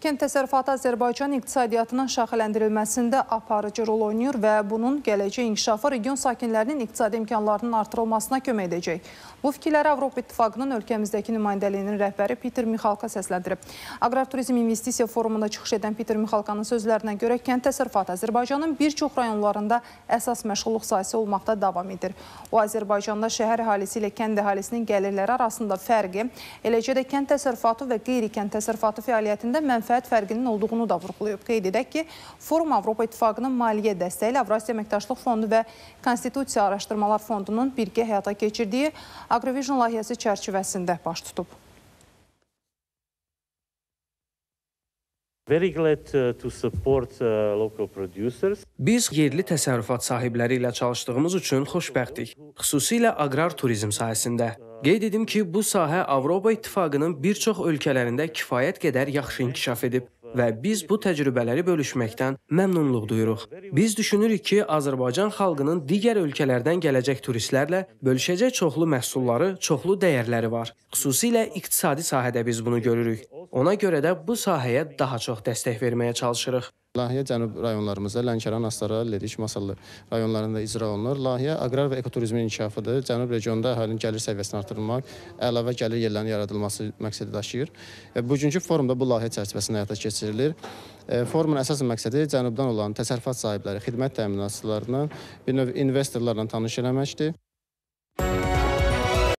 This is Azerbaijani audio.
Kənd təsərrüfatı Azərbaycan iqtisadiyyatının şaxələndirilməsində aparıcı rol oynayır və bunun gələcək inkişafı region sakinlərinin iqtisadi imkanlarının artırılmasına kömək edəcək. Bu fikirləri Avropa İttifaqının ölkəmizdəki nümayəndəliyinin rəhbəri Peter Mixalka səsləndirib. Aqrar Turizm İnvestisiya Forumunda çıxış edən Peter Mixalkanın sözlərinə görə kənd təsərrüfatı Azərbaycanın bir çox rayonlarında əsas məşğulluq sahəsi olmaqda davam edir. O, Azərbaycanda şəhər əhalisi ilə kənd əhalisinin gəlirləri arasında fərqi, eləcə də kənd təsərrüfatı və qeyri-kənd təsərrüfatı fəaliyyətində mənfəət fərqinin olduğunu da vurğulayıb. Qeyd edək ki, forum Avropa İttifaqının maliyyə dəstəyi ilə Avrasiya Əməkdaşlıq Fondu və Konstitusiya Araşdırmalar Fondunun birgə həyata keçirdiyi Agrovision layihəsi çərçivəsində baş tutub. Biz yerli təsərrüfat sahibləri ilə çalışdığımız üçün xoşbəxtik, xüsusilə aqrar turizm sahəsində. Qeyd edim ki, bu sahə Avropa İttifaqının bir çox ölkələrində kifayət qədər yaxşı inkişaf edib və biz bu təcrübələri bölüşməkdən məmnunluq duyuruq. Biz düşünürük ki, Azərbaycan xalqının digər ölkələrdən gələcək turistlərlə bölüşəcək çoxlu məhsulları, çoxlu dəyərləri var. Xüsusilə iqtisadi sahədə biz bunu görürük. Ona görə də bu sahəyə daha çox dəstək verməyə çalışırıq. Layihə cənub rayonlarımızda Lənkəran, Astara, Lediş, Masallı rayonlarında icra olunur. Layihə aqrar və ekoturizmin inkişafıdır. Cənub regionda əhalinin gəlir səviyyəsini artırmaq, əlavə gəlir yerlərinin yaradılması məqsədi daşıyır. Bugünkü forumda bu layihə çərçivəsində həyata keçirilir. Forumun əsas məqsədi cənubdan olan təsərrüfat sahibləri, xidmət təminatçılarından, bir növ investorlarla tanış eləməkdir.